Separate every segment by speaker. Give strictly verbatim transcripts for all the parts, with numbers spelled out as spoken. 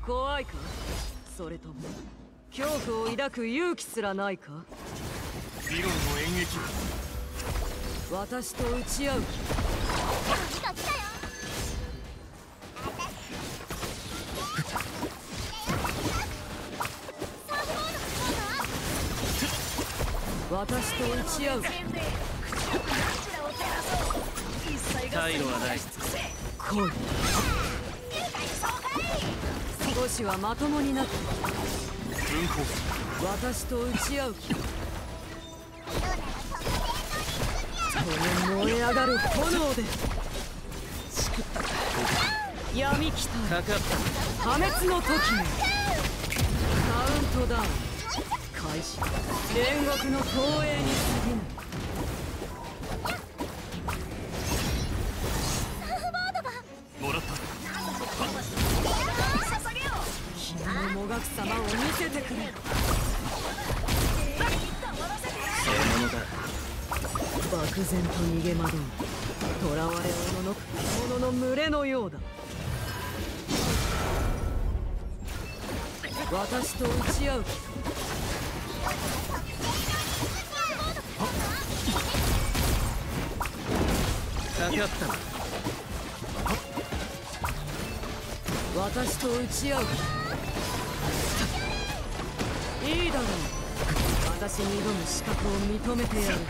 Speaker 1: 怖いか、それとも恐怖を抱く勇気すらないか。
Speaker 2: 理論の演劇、
Speaker 1: 私と打ち合う気。私と打ち合う気。
Speaker 2: 退路はない。
Speaker 1: 来い。少しはまともになって。
Speaker 2: 文庫、
Speaker 1: 私と打ち合う気。この燃え上がる炎で闇来た。
Speaker 2: かかった。
Speaker 1: 破滅の時のカウントダウン開始。煉獄の投影に過ぎない。
Speaker 2: もらった。
Speaker 1: 君のもがく様を見せてくれ。
Speaker 2: そうものだ。
Speaker 1: 漠然と逃げ惑う囚われおののく獣の群れのようだ。私と打ち合う気。
Speaker 2: かかったな。
Speaker 1: 私と打ち合う気。いいだろう。私に挑む資格を認めてやる。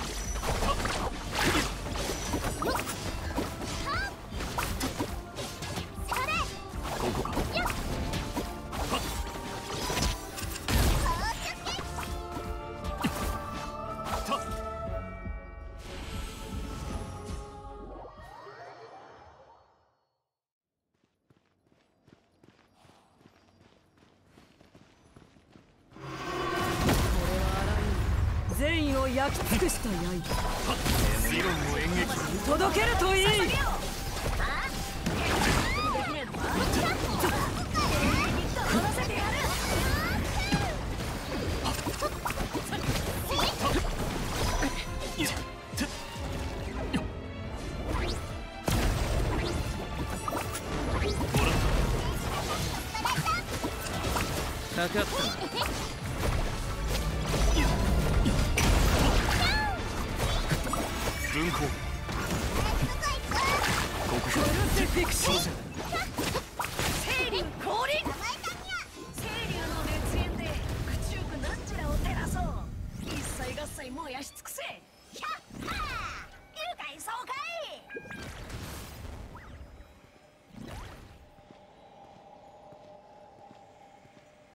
Speaker 2: ここか。
Speaker 1: 善意を焼き尽くした刃。
Speaker 2: 理論の演劇、
Speaker 1: 届けるといい。
Speaker 2: かかったな。文庫、ここ
Speaker 1: クルセフィクション。
Speaker 3: 聖輪降臨。清流の熱源で朽ちゆくなんちゃらを照らそう。一切合切燃やし尽くせ。ヒャッハー。